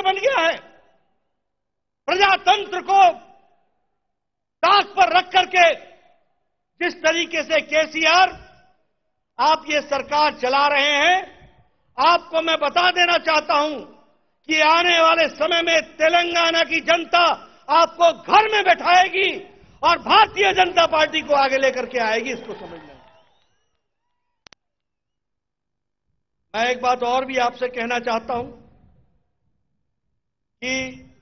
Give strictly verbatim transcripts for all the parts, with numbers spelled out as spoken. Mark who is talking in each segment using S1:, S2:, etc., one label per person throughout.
S1: बन गया है। प्रजातंत्र को ताक पर रख करके जिस तरीके से केसीआर आप ये सरकार चला रहे हैं, आपको मैं बता देना चाहता हूं कि आने वाले समय में तेलंगाना की जनता आपको घर में बैठाएगी और भारतीय जनता पार्टी को आगे लेकर के आएगी, इसको समझ लें। मैं एक बात और भी आपसे कहना चाहता हूं कि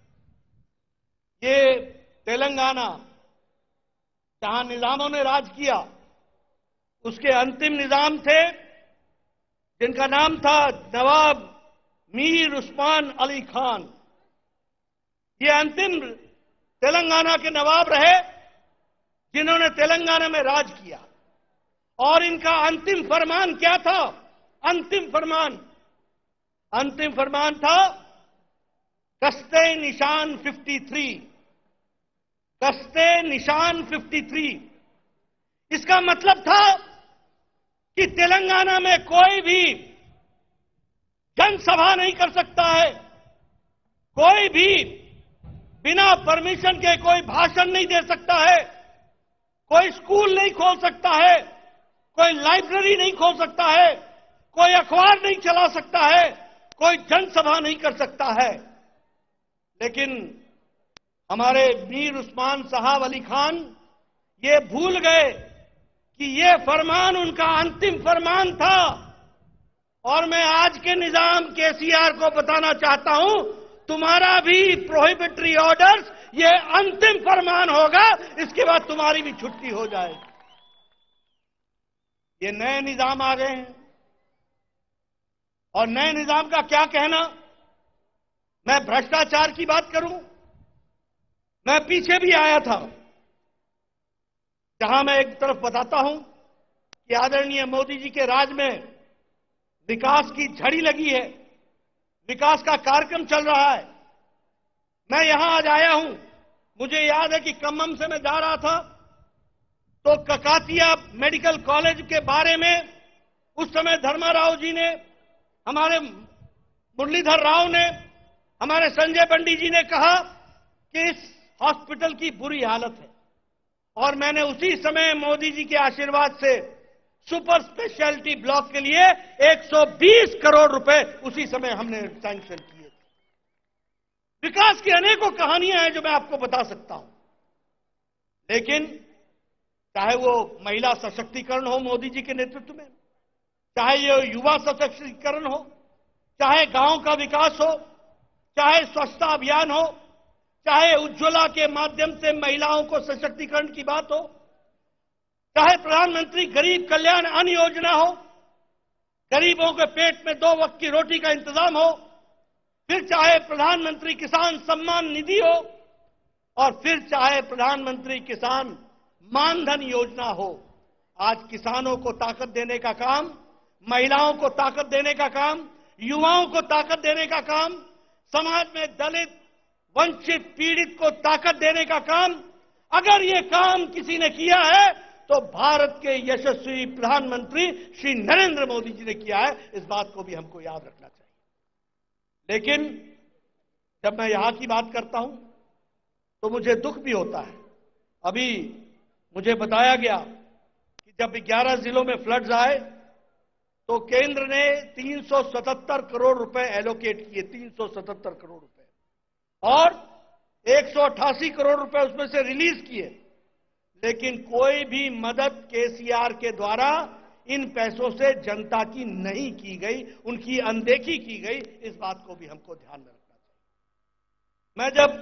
S1: ये तेलंगाना जहां निजामों ने राज किया, उसके अंतिम निजाम थे जिनका नाम था नवाब मीर उस्मान अली खान। ये अंतिम तेलंगाना के नवाब रहे जिन्होंने तेलंगाना में राज किया। और इनका अंतिम फरमान क्या था? अंतिम फरमान अंतिम फरमान था गश्ते निशान तिरेपन। गश्ते निशान तिरेपन, इसका मतलब था कि तेलंगाना में कोई भी जनसभा नहीं कर सकता है, कोई भी बिना परमिशन के कोई भाषण नहीं दे सकता है, कोई स्कूल नहीं खोल सकता है, कोई लाइब्रेरी नहीं खोल सकता है, कोई अखबार नहीं चला सकता है, कोई जनसभा नहीं कर सकता है। लेकिन हमारे मीर उस्मान साहब अली खान ये भूल गए कि ये फरमान उनका अंतिम फरमान था। और मैं आज के निजाम केसीआर को बताना चाहता हूं, तुम्हारा भी प्रोहिबिटरी ऑर्डर्स ये अंतिम फरमान होगा, इसके बाद तुम्हारी भी छुट्टी हो जाएगी। ये नए निजाम आ गए हैं और नए निजाम का क्या कहना। मैं भ्रष्टाचार की बात करूं, मैं पीछे भी आया था जहां मैं एक तरफ बताता हूं कि आदरणीय मोदी जी के राज में विकास की झड़ी लगी है, विकास का कार्यक्रम चल रहा है। मैं यहां आज आया हूं, मुझे याद है कि खम्मम से मैं जा रहा था तो ककातिया मेडिकल कॉलेज के बारे में उस समय धर्माराव जी ने, हमारे मुरलीधर राव ने, हमारे संजय बंडी जी ने कहा कि इस हॉस्पिटल की बुरी हालत है। और मैंने उसी समय मोदी जी के आशीर्वाद से सुपर स्पेशलिटी ब्लॉक के लिए एक सौ बीस करोड़ रुपए उसी समय हमने सैंक्शन किए थे। विकास की अनेकों कहानियां हैं जो मैं आपको बता सकता हूं, लेकिन चाहे वो महिला सशक्तिकरण हो मोदी जी के नेतृत्व में, चाहे ये युवा सशक्तिकरण हो, चाहे गांव का विकास हो, चाहे स्वच्छता अभियान हो, चाहे उज्ज्वला के माध्यम से महिलाओं को सशक्तिकरण की बात हो, चाहे प्रधानमंत्री गरीब कल्याण अन्न योजना हो, गरीबों के पेट में दो वक्त की रोटी का इंतजाम हो, फिर चाहे प्रधानमंत्री किसान सम्मान निधि हो, और फिर चाहे प्रधानमंत्री किसान मानधन योजना हो। आज किसानों को ताकत देने का काम, महिलाओं को ताकत देने का काम, युवाओं को ताकत देने का काम, समाज में दलित वंचित पीड़ित को ताकत देने का काम, अगर ये काम किसी ने किया है तो भारत के यशस्वी प्रधानमंत्री श्री नरेंद्र मोदी जी ने किया है। इस बात को भी हमको याद रखना चाहिए। लेकिन जब मैं यहां की बात करता हूं तो मुझे दुख भी होता है। अभी मुझे बताया गया कि जब ग्यारह जिलों में फ्लड्स आए तो केंद्र ने तीन सौ सतहत्तर करोड़ रुपए एलोकेट किए, तीन सौ सतहत्तर करोड़ रुपए, और एक सौ अट्ठासी करोड़ रुपए उसमें से रिलीज किए। लेकिन कोई भी मदद केसीआर के द्वारा इन पैसों से जनता की नहीं की गई, उनकी अनदेखी की गई। इस बात को भी हमको ध्यान में रखना चाहिए। मैं जब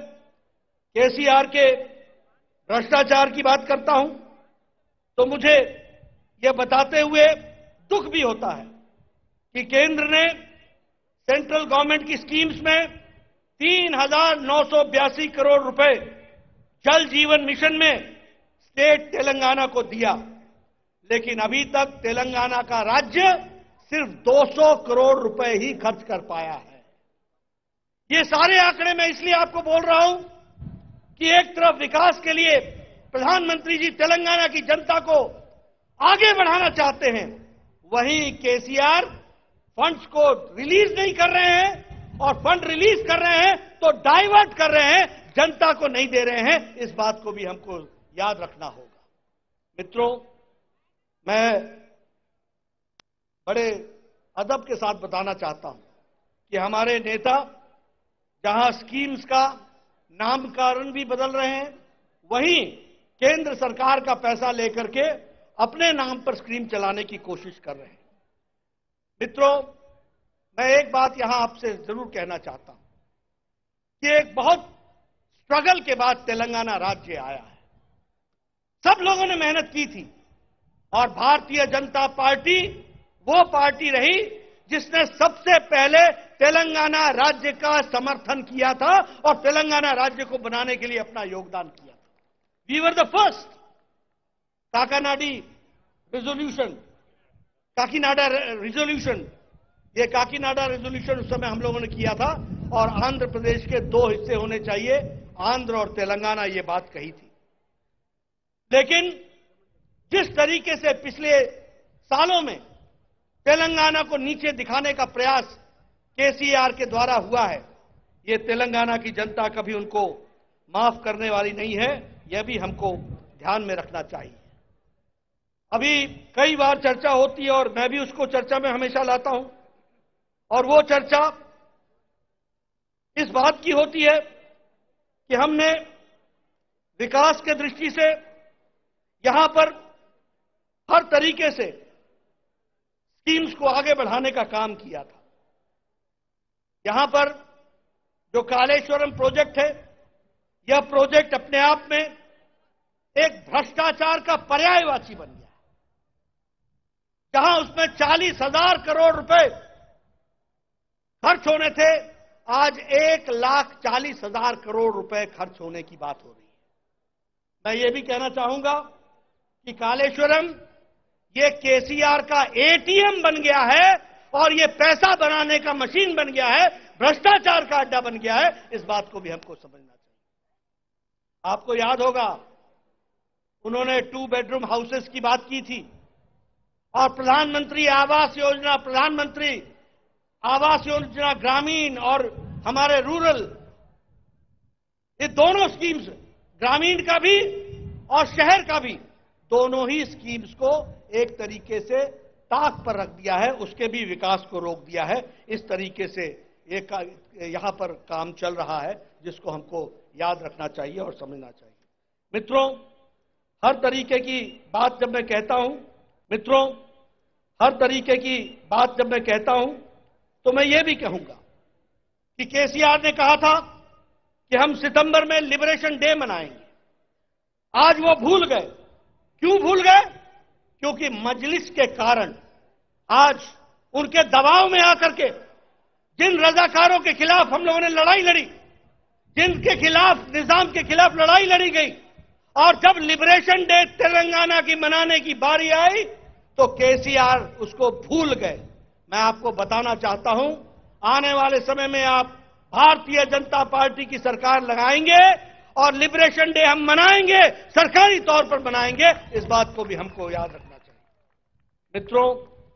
S1: केसीआर के भ्रष्टाचार की बात करता हूं तो मुझे यह बताते हुए दुख भी होता है कि केंद्र ने सेंट्रल गवर्नमेंट की स्कीम्स में तीन हजार नौ सौ बयासी करोड़ रुपए जल जीवन मिशन में स्टेट तेलंगाना को दिया, लेकिन अभी तक तेलंगाना का राज्य सिर्फ दो सौ करोड़ रुपए ही खर्च कर पाया है। ये सारे आंकड़े मैं इसलिए आपको बोल रहा हूं कि एक तरफ विकास के लिए प्रधानमंत्री जी तेलंगाना की जनता को आगे बढ़ाना चाहते हैं, वहीं केसीआर फंड्स को रिलीज नहीं कर रहे हैं, और फंड रिलीज कर रहे हैं तो डाइवर्ट कर रहे हैं, जनता को नहीं दे रहे हैं। इस बात को भी हमको याद रखना होगा। मित्रों, मैं बड़े अदब के साथ बताना चाहता हूं कि हमारे नेता जहां स्कीम्स का नामकरण भी बदल रहे हैं, वहीं केंद्र सरकार का पैसा लेकर के अपने नाम पर स्कीम चलाने की कोशिश कर रहे हैं। मित्रों, मैं एक बात यहां आपसे जरूर कहना चाहता हूं कि एक बहुत स्ट्रगल के बाद तेलंगाना राज्य आया है। सब लोगों ने मेहनत की थी और भारतीय जनता पार्टी वो पार्टी रही जिसने सबसे पहले तेलंगाना राज्य का समर्थन किया था और तेलंगाना राज्य को बनाने के लिए अपना योगदान किया था। We were the first. Kakinada resolution, Kakinada resolution, ये काकीनाडा रेजोल्यूशन उस समय हम लोगों ने किया था और आंध्र प्रदेश के दो हिस्से होने चाहिए, आंध्र और तेलंगाना, ये बात कही थी। लेकिन जिस तरीके से पिछले सालों में तेलंगाना को नीचे दिखाने का प्रयास केसीआर के द्वारा हुआ है, ये तेलंगाना की जनता कभी उनको माफ करने वाली नहीं है। यह भी हमको ध्यान में रखना चाहिए। अभी कई बार चर्चा होती है और मैं भी उसको चर्चा में हमेशा लाता हूं, और वो चर्चा इस बात की होती है कि हमने विकास के दृष्टि से यहां पर हर तरीके से स्कीम्स को आगे बढ़ाने का काम किया था। यहां पर जो कालेश्वरम प्रोजेक्ट है, यह प्रोजेक्ट अपने आप में एक भ्रष्टाचार का पर्यायवाची बन गया, जहां उसमें चालीस हजार करोड़ रुपए खर्च होने थे, आज एक लाख चालीस हजार करोड़ रुपए खर्च होने की बात हो रही है। मैं ये भी कहना चाहूंगा कि कालेश्वरम ये केसीआर का एटीएम बन गया है और ये पैसा बनाने का मशीन बन गया है, भ्रष्टाचार का अड्डा बन गया है। इस बात को भी हमको समझना चाहिए। आपको याद होगा, उन्होंने टू बेडरूम हाउसेस की बात की थी और प्रधानमंत्री आवास योजना, प्रधानमंत्री आवास योजना ग्रामीण और हमारे रूरल, ये दोनों स्कीम्स, ग्रामीण का भी और शहर का भी, दोनों ही स्कीम्स को एक तरीके से ताक पर रख दिया है, उसके भी विकास को रोक दिया है। इस तरीके से एक यहां पर काम चल रहा है, जिसको हमको याद रखना चाहिए और समझना चाहिए। मित्रों, हर तरीके की बात जब मैं कहता हूं मित्रों हर तरीके की बात जब मैं कहता हूं तो मैं ये भी कहूंगा कि केसीआर ने कहा था कि हम सितंबर में लिबरेशन डे मनाएंगे। आज वो भूल गए। क्यों भूल गए? क्योंकि मजलिस के कारण आज उनके दबाव में आकर के जिन रजाकारों के खिलाफ हम लोगों ने लड़ाई लड़ी, जिनके खिलाफ, निजाम के खिलाफ लड़ाई लड़ी गई, और जब लिबरेशन डे तेलंगाना की मनाने की बारी आई तो केसीआर उसको भूल गए। मैं आपको बताना चाहता हूं, आने वाले समय में आप भारतीय जनता पार्टी की सरकार लगाएंगे और लिबरेशन डे हम मनाएंगे, सरकारी तौर पर मनाएंगे। इस बात को भी हमको याद रखना चाहिए। मित्रों,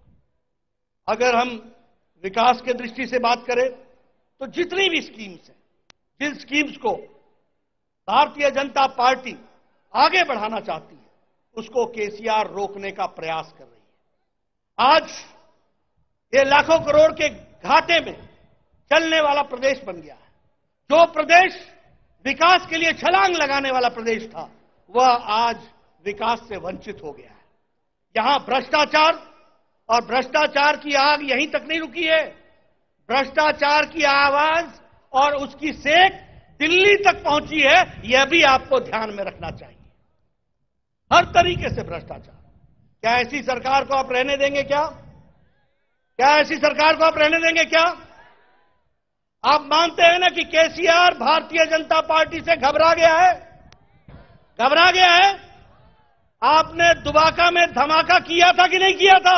S1: अगर हम विकास के दृष्टि से बात करें तो जितनी भी स्कीम्स हैं, जिन स्कीम्स को भारतीय जनता पार्टी आगे बढ़ाना चाहती है, उसको केसीआर रोकने का प्रयास कर रही है। आज ये लाखों करोड़ के घाटे में चलने वाला प्रदेश बन गया है। जो प्रदेश विकास के लिए छलांग लगाने वाला प्रदेश था, वह आज विकास से वंचित हो गया है। यहां भ्रष्टाचार और भ्रष्टाचार की आग यहीं तक नहीं रुकी है। भ्रष्टाचार की आवाज और उसकी सेक दिल्ली तक पहुंची है। यह भी आपको ध्यान में रखना चाहिए। हर तरीके से भ्रष्टाचार। क्या ऐसी सरकार को आप रहने देंगे? क्या क्या ऐसी सरकार को आप रहने देंगे? क्या आप मानते हैं ना कि केसीआर भारतीय जनता पार्टी से घबरा गया है? घबरा गया है? आपने दुबाका में धमाका किया था कि नहीं किया था?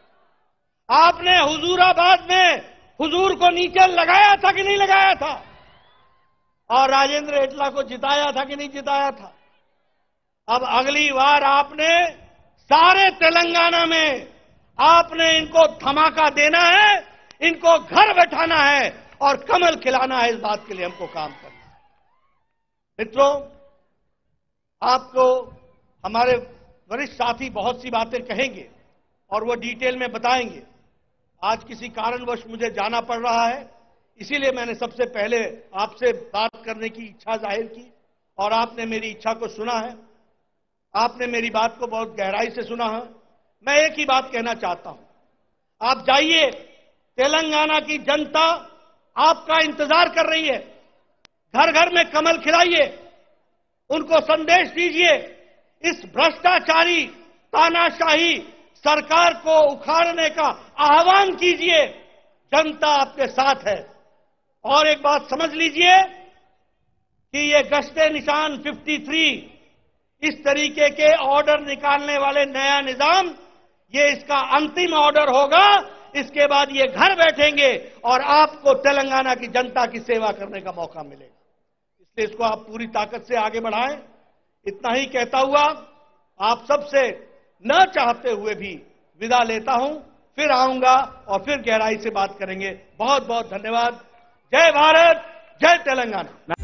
S1: आपने हुजूराबाद में हुजूर को नीचे लगाया था कि नहीं लगाया था? और राजेंद्र एटला को जिताया था कि नहीं जिताया था? अब अगली बार आपने सारे तेलंगाना में आपने इनको धमाका देना है, इनको घर बैठाना है और कमल खिलाना है। इस बात के लिए हमको काम करना है। मित्रों, आपको हमारे वरिष्ठ साथी बहुत सी बातें कहेंगे और वो डिटेल में बताएंगे। आज किसी कारणवश मुझे जाना पड़ रहा है, इसीलिए मैंने सबसे पहले आपसे बात करने की इच्छा जाहिर की और आपने मेरी इच्छा को सुना है। आपने मेरी बात को बहुत गहराई से सुना है। मैं एक ही बात कहना चाहता हूं, आप जाइए, तेलंगाना की जनता आपका इंतजार कर रही है। घर घर में कमल खिलाइए, उनको संदेश दीजिए, इस भ्रष्टाचारी तानाशाही सरकार को उखाड़ने का आह्वान कीजिए। जनता आपके साथ है। और एक बात समझ लीजिए कि ये गश्ते निशान तिरेपन, इस तरीके के ऑर्डर निकालने वाले नया निजाम, ये इसका अंतिम ऑर्डर होगा। इसके बाद ये घर बैठेंगे और आपको तेलंगाना की जनता की सेवा करने का मौका मिलेगा। इसलिए इसको आप पूरी ताकत से आगे बढ़ाएं। इतना ही कहता हुआ आप सबसे न चाहते हुए भी विदा लेता हूं। फिर आऊंगा और फिर गहराई से बात करेंगे। बहुत बहुत धन्यवाद। जय भारत, जय तेलंगाना।